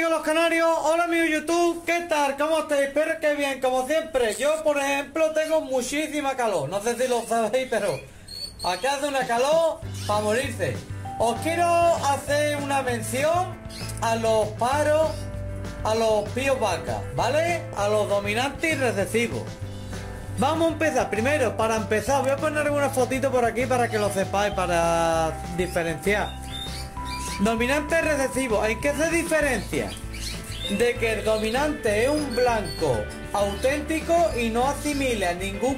amigos los canarios, hola amigos YouTube, ¿qué tal? ¿Cómo estáis? Espero que bien, como siempre. Yo, por ejemplo, tengo muchísima calor. No sé si lo sabéis, pero acá hace una calor para morirse. Os quiero hacer una mención a los paros, a los píos vacas, ¿vale? A los dominantes y recesivos. Vamos a empezar. Primero, para empezar, voy a poner una fotito por aquí para que lo sepáis, para diferenciar. Dominante y recesivo. ¿En qué se diferencia? De que el dominante es un blanco auténtico y no asimila ningún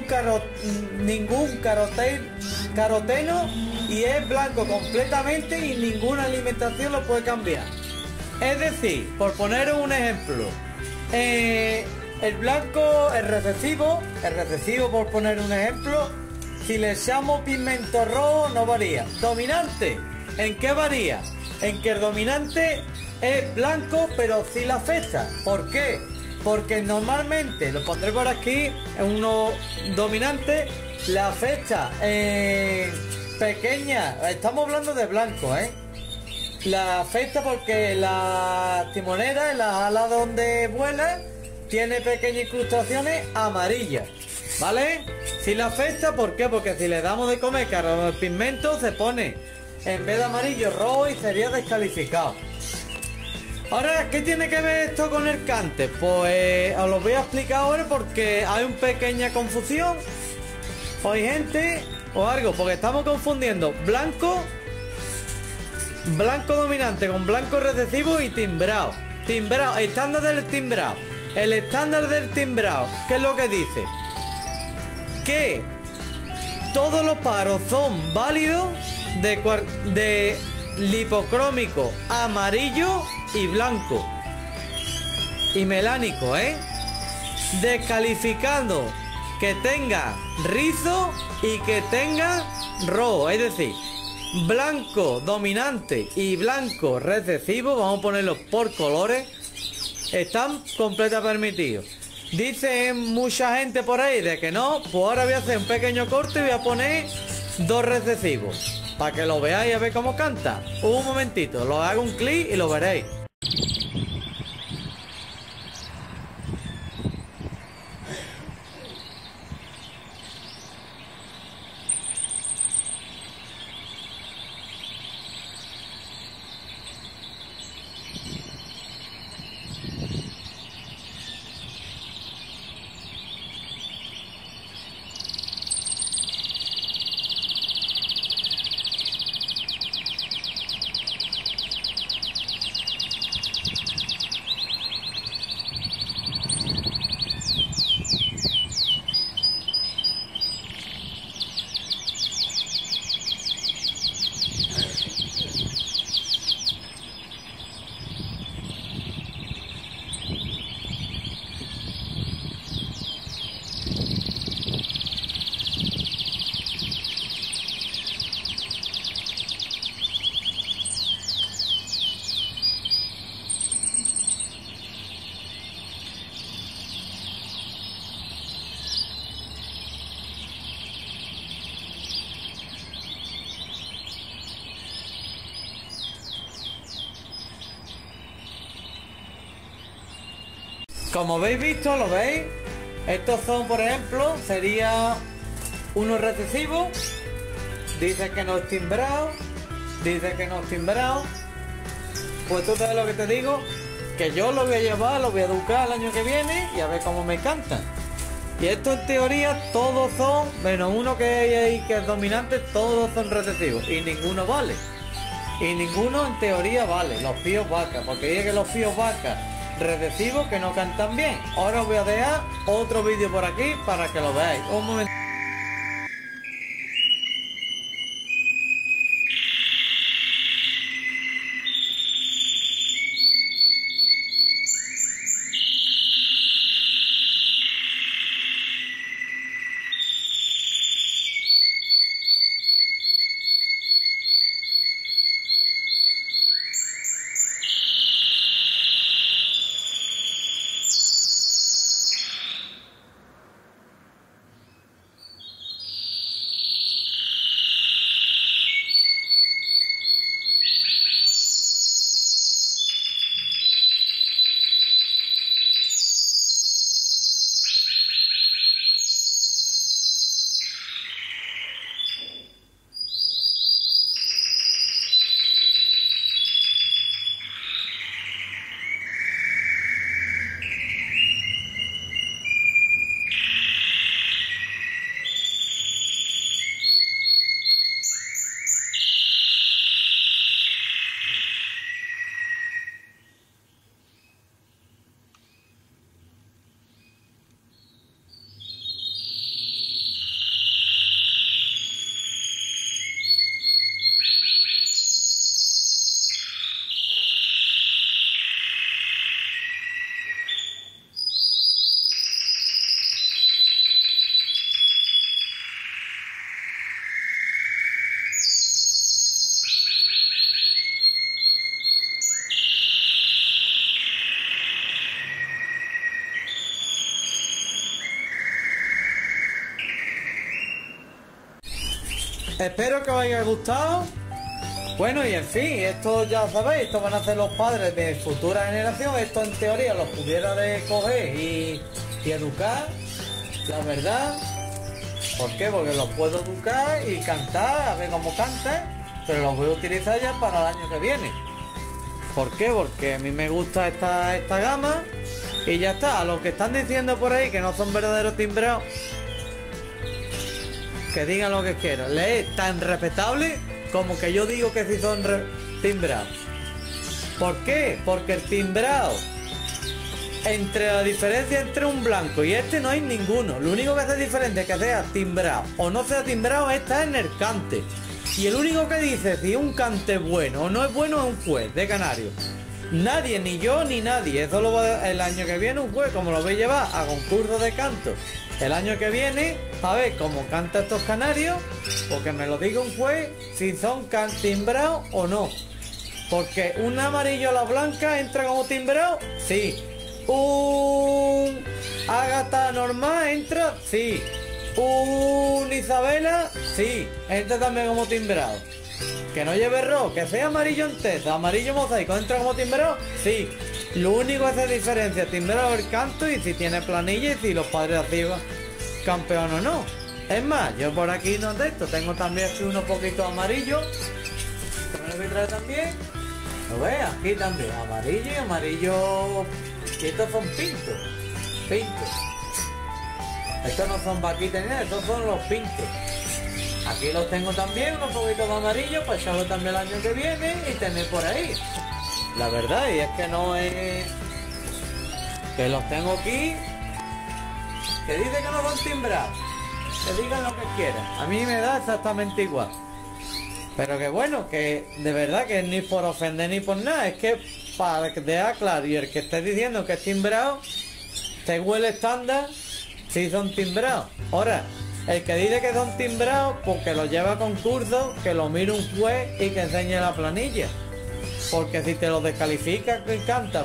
caroteno y es blanco completamente y ninguna alimentación lo puede cambiar. Es decir, por poner un ejemplo, el blanco, el recesivo por poner un ejemplo, si le echamos pigmento rojo no varía. Dominante, ¿en qué varía? En que el dominante es blanco pero sí la afecta. ¿Por qué? Porque normalmente, lo pondré por aquí, uno dominante la afecta pequeña, estamos hablando de blanco, la afecta porque la timonera, en las alas donde vuela, tiene pequeñas incrustaciones amarillas, ¿vale? Si la afecta, ¿por qué? Porque si le damos de comer el pigmento se pone en vez de amarillo rojo y sería descalificado. Ahora, ¿qué tiene que ver esto con el cante? Pues os lo voy a explicar ahora porque hay una pequeña confusión. O hay gente o algo, porque estamos confundiendo blanco dominante con blanco recesivo y timbrado. Timbrado, estándar del timbrado. El estándar del timbrado, ¿qué es lo que dice? Que todos los paros son válidos de lipocrómico, amarillo y blanco y melánico, descalificando que tenga rizo y que tenga rojo, es decir, blanco dominante y blanco recesivo, vamos a ponerlo por colores, están completamente permitidos. Dice mucha gente por ahí de que no, pues ahora voy a hacer un pequeño corte y voy a poner dos recesivos para que lo veáis a ver cómo canta. Un momentito, lo hago un clic y lo veréis. Como habéis visto, ¿lo veis? Estos son, por ejemplo, sería uno recesivo. Dice que no es timbrado. Dice que no es timbrado. Pues tú sabes lo que te digo, que yo lo voy a llevar, lo voy a educar el año que viene y a ver cómo me cantan. Y esto en teoría todos son, menos uno que hay ahí que es dominante, todos son recesivos. Y ninguno vale. Y ninguno en teoría vale, los píos vacas, porque dice que los píos vacas recesivos que no cantan bien. Ahora os voy a dejar otro vídeo por aquí para que lo veáis. Un momento. Espero que os haya gustado. Bueno, y en fin, esto ya sabéis, esto van a ser los padres de futura generación. Esto en teoría los pudiera de coger y educar, la verdad. ¿Por qué? Porque los puedo educar y cantar, a ver cómo cantan, pero los voy a utilizar ya para el año que viene. ¿Por qué? Porque a mí me gusta esta gama y ya está. A los que están diciendo por ahí que no son verdaderos timbrados, que digan lo que quieran. Le es tan respetable como que yo digo que sí son timbrados. ¿Por qué? Porque el timbrado, entre la diferencia entre un blanco y este no hay ninguno. Lo único que hace diferente es que sea timbrado o no sea timbrado está en el cante. Y el único que dice si un cante es bueno o no es bueno es un juez de Canarios. Nadie, ni yo ni nadie. Eso lo va el año que viene un juez, como lo voy a llevar a concurso de canto. El año que viene, a ver cómo canta estos canarios, porque me lo diga un juez si son timbrados o no. Porque un amarillo a la blanca entra como timbrado, sí. Un Ágata normal entra, sí. Un Isabela, sí, entra también como timbrado. Que no lleve rojo, que sea amarillo en tesa, amarillo mosaico, entra como timbrado, sí. Lo único que hace diferencia es timbrado el canto y si tiene planilla y si los padres activos campeón o no. Es más, yo por aquí no de esto, tengo también aquí unos poquitos amarillos. Que me lo voy a traer también. ¿Lo ves? Aquí también, amarillo y amarillo. Y estos son pintos. Pintos. Estos no son vaquitas ni nada, estos son los pintos. Aquí los tengo también, unos poquitos de amarillo, para echarlo también el año que viene y tener por ahí. La verdad, y es que no es... Que los tengo aquí, que dice que no son timbrados. Que digan lo que quieran. A mí me da exactamente igual. Pero que bueno, que de verdad que ni por ofender ni por nada. Es que para que dejar claro, y el que esté diciendo que es timbrado, te huele estándar si son timbrados. Ahora, el que dice que son timbrados, pues que lo lleva a concurso, que lo mire un juez y que enseñe la planilla. Porque si te lo descalifica que cantas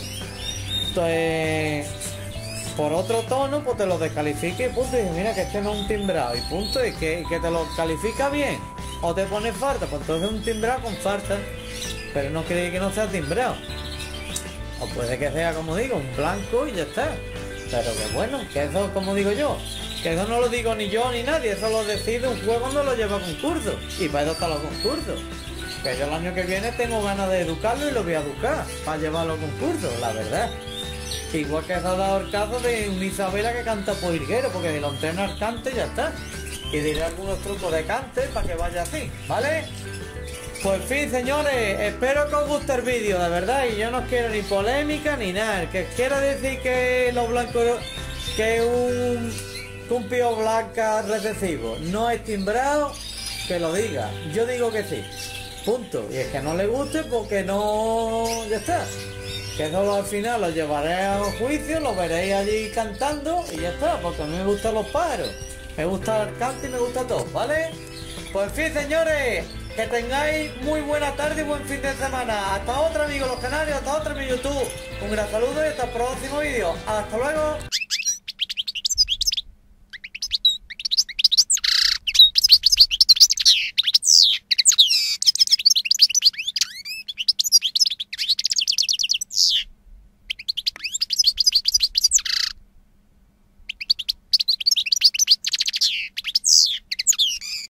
por otro tono, pues te lo descalifica y punto. Y dice, mira que este no es un timbrado y punto. Y que te lo califica bien o te pone falta, pues entonces es un timbrado con falta. Pero no quiere que no sea timbrado. O puede que sea, como digo, un blanco y ya está. Pero que bueno, que eso, como digo yo, que eso no lo digo ni yo ni nadie, eso lo decide un juez cuando lo lleva a concurso. Y para eso están los concursos. Que yo el año que viene tengo ganas de educarlo y lo voy a educar para llevarlo a concursos, la verdad. Igual que se ha dado el caso de una Isabela que canta poirguero, porque si lo entrena al cante ya está. Y diré algunos trucos de cante para que vaya así, ¿vale? Pues en fin, señores, espero que os guste el vídeo, de verdad, y yo no quiero ni polémica ni nada. El que quiera decir que los blancos, que un pío blanca recesivo no es timbrado, que lo diga. Yo digo que sí. Punto. Y es que no le guste porque no... ya está. Que eso al final lo llevaré a un juicio, lo veréis allí cantando y ya está, porque a mí me gustan los pájaros. Me gusta el canto y me gusta todo, ¿vale? Pues en fin, señores, que tengáis muy buena tarde y buen fin de semana. Hasta otra, amigos los canarios, hasta otra en mi YouTube. Un gran saludo y hasta el próximo vídeo. Hasta luego.